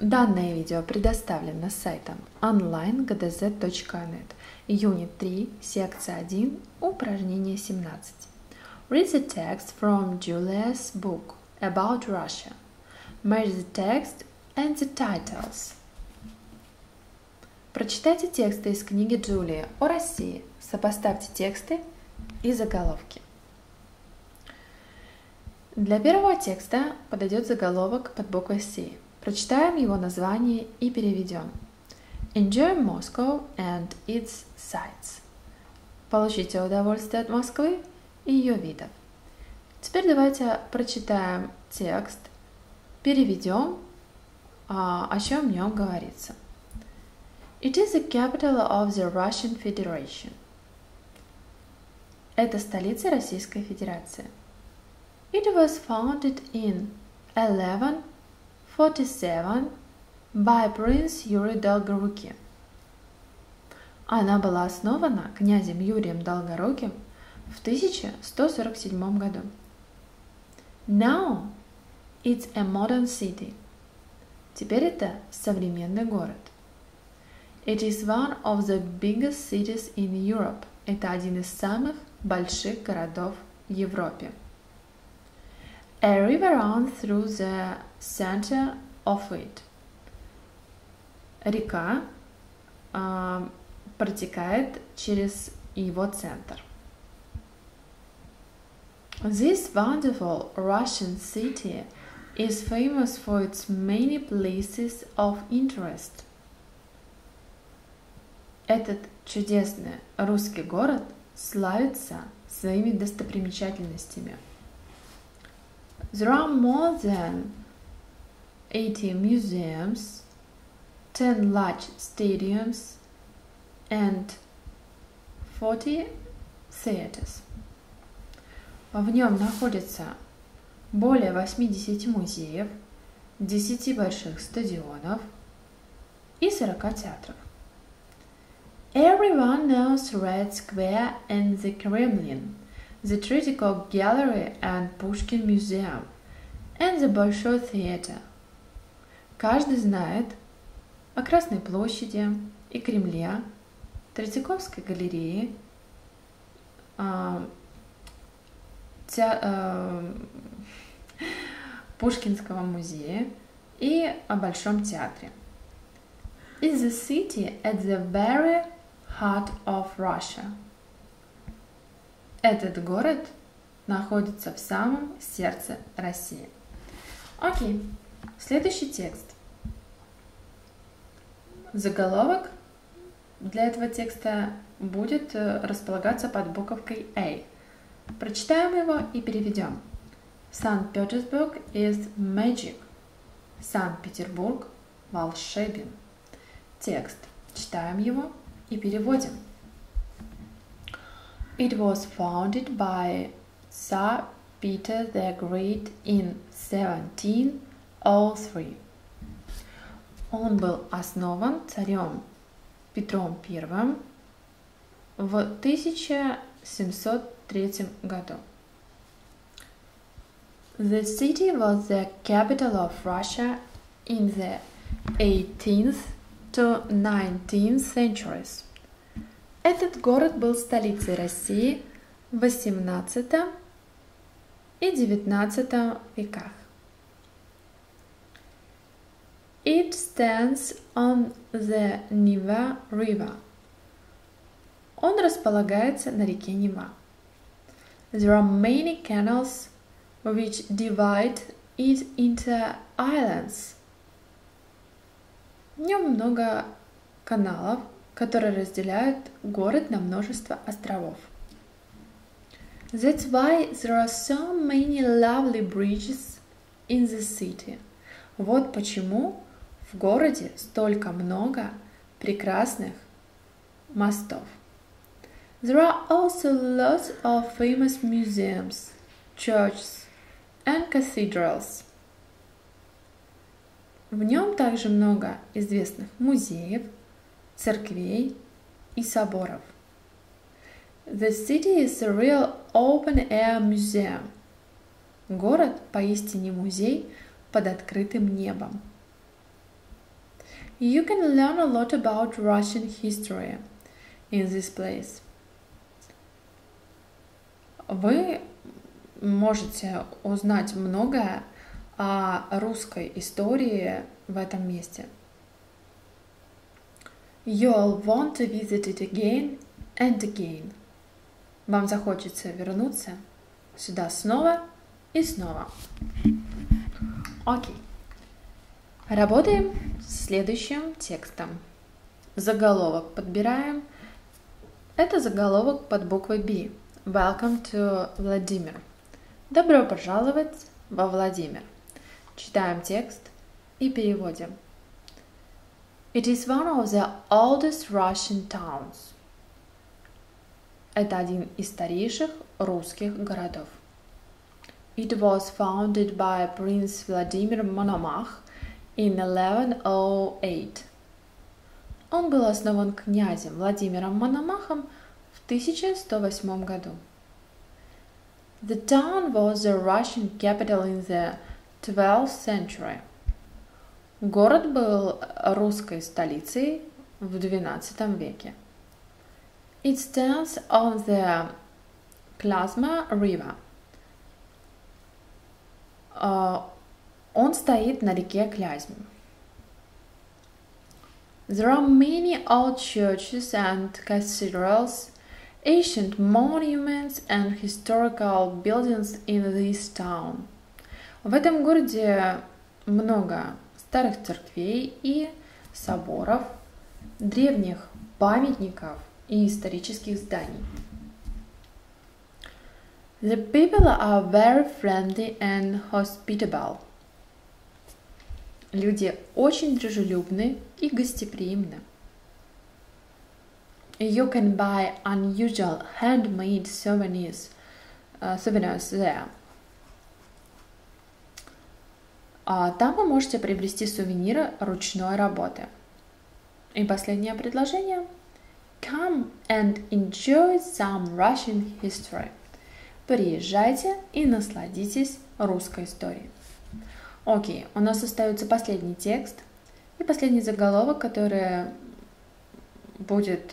Данное видео предоставлено сайтом online.gdz.net. Юнит 3, секция 1, упражнение 17. Read the text from Julia's book about Russia. Match the text and the titles. Прочитайте тексты из книги Джулии о России. Сопоставьте тексты и заголовки. Для первого текста подойдет заголовок под буквой C. Прочитаем его название и переведем. Enjoy Moscow and its sights. Получите удовольствие от Москвы и ее видов. Теперь давайте прочитаем текст, переведем, о чем в нем говорится. It is the capital of the Russian Federation. Это столица Российской Федерации. It was founded in 1147 by Prince Юрий Долгорукий. Она была основана князем Юрием Долгоруким в 1147 году. Now it's a modern city. Теперь это современный город. It is one of the biggest cities in Europe. Это один из самых больших городов в Европе. A river runs through the center of it. Река протекает через его центр. This wonderful Russian city is famous for its many places of interest. Этот чудесный русский город славится своими достопримечательностями. There are more than 80 museums, 10 large stadiums, and 40 theaters. В нем находится более 80 музеев, 10 больших стадионов и 40 театров. Everyone knows Red Square and the Kremlin, the Tretьяков Gallery and Pushkin Museum, and the Большой Theater. Каждый знает о Красной площади и Кремле, Третьяковской галерее, Пушкинского музея и о Большом театре. Is the city at the very heart of Russia. Этот город находится в самом сердце России. Окей, следующий текст. Заголовок для этого текста будет располагаться под буковкой A. Прочитаем его и переведем. Санкт-Петербург is magic. Санкт-Петербург волшебен. Текст. Читаем его и переводим. It was founded by Tsar Peter the Great in 1703. Он был основан царем Петром I в 1703 году. The city was the capital of Russia in the 18th to 19th centuries. Этот город был столицей России в 18 и 19 веках. It stands on the Neva River. Он располагается на реке Нева. There are many canals which divide it into islands. В нем много каналов, которые разделяют город на множество островов. That's why there are so many lovely bridges in the city. Вот почему в городе столько много прекрасных мостов. There are also lots of famous museums, churches and cathedrals. В нем также много известных музеев, церквей и соборов. The city is a real open-air museum. Город поистине музей под открытым небом. You can learn a lot about Russian history in this place. Вы можете узнать многое о русской истории в этом месте. You'll want to visit it again and again. Вам захочется вернуться сюда снова и снова. Окей. Работаем с следующим текстом. Заголовок подбираем. Это заголовок под буквой B. Welcome to Vladimir. Добро пожаловать во Владимир. Читаем текст и переводим. It is one of the oldest Russian towns. Это один из старейших русских городов. It was founded by Prince Vladimir Monomach in 1108. Он был основан князем Владимиром Мономахом в 1108 году. The town was the Russian capital in the 12th century. Город был русской столицей в XII веке. It stands on the Klazma River. Он стоит на реке Клязьме. There are many old churches and cathedrals, ancient monuments and historical buildings in this town. В этом городе много старых церквей и соборов, древних памятников и исторических зданий. The people are very friendly and hospitable. Люди очень дружелюбны и гостеприимны. You can buy unusual handmade souvenirs there. Там вы можете приобрести сувениры ручной работы. И последнее предложение. Come and enjoy some Russian history. Приезжайте и насладитесь русской историей. Окей, у нас остается последний текст и последний заголовок, который будет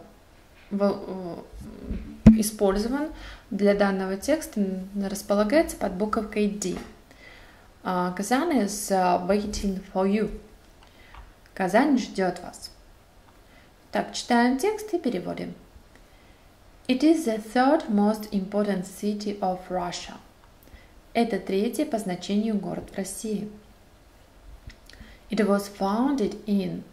использован для данного текста, располагается под буковкой D. Казань is waiting for you. Казань ждет вас. Так, читаем текст и переводим. It is the third most important city of Russia. Это третий по значению город в России. It was founded in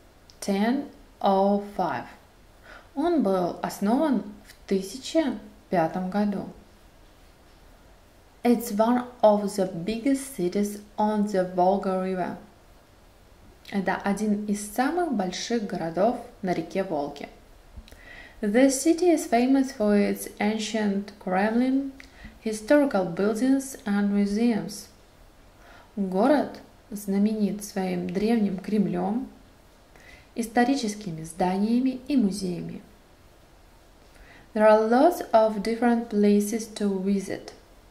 1005. Он был основан в 1005 году. It's one of the biggest cities on the Volga River. Это один из самых больших городов на реке Волге. The city is famous for its ancient Kremlin, historical buildings and museums. Город знаменит своим древним Кремлем, историческими зданиями и музеями. There are lots of different places to visit.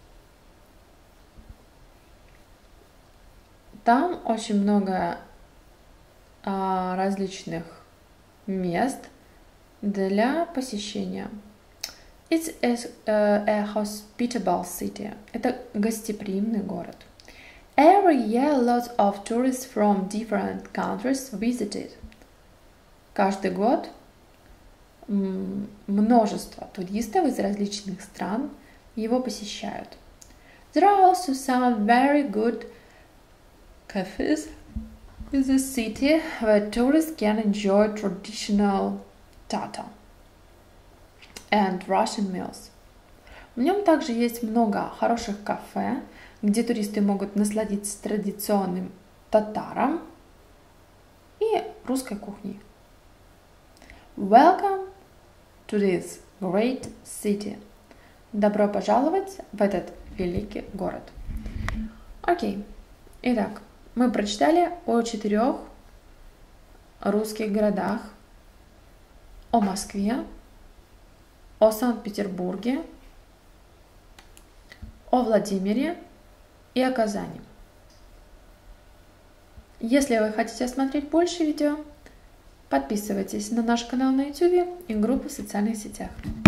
Там очень много различных мест для посещения. It's a hospitable city. Это гостеприимный город. Every year, lots of tourists from different countries visit it. Каждый год множество туристов из различных стран его посещают. There are also some very good cafes in the city where tourists can enjoy traditional tatar and Russian meals. В нем также есть много хороших кафе, где туристы могут насладиться традиционным татаром и русской кухней. Welcome to this great city. Добро пожаловать в этот великий город. Окей. Итак, мы прочитали о 4 русских городах, о Москве, о Санкт-Петербурге, о Владимире и о Казани. Если вы хотите смотреть больше видео, подписывайтесь на наш канал на YouTube и группу в социальных сетях.